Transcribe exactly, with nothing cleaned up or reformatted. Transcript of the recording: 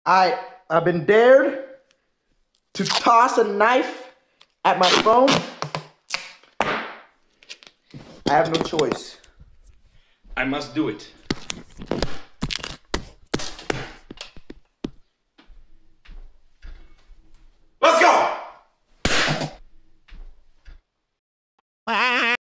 I, I've been dared to toss a knife at my phone. I have no choice. I must do it.